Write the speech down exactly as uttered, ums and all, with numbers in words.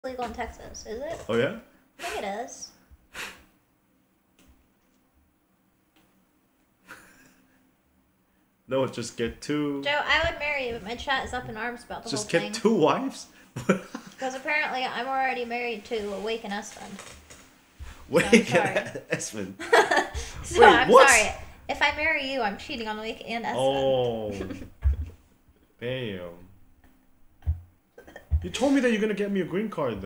legal in Texas, is it? Oh yeah? I think it is. No, just get two. Joe, I would marry you, but my chat is up in arms about the Just whole get thing. two wives? Because apparently I'm already married to Awaken Esmond. Wait, So I'm Esmond. so Wait, I'm what? sorry. If I marry you, I'm cheating on Awake and Esmond. Oh. Damn. You told me that you're gonna get me a green card.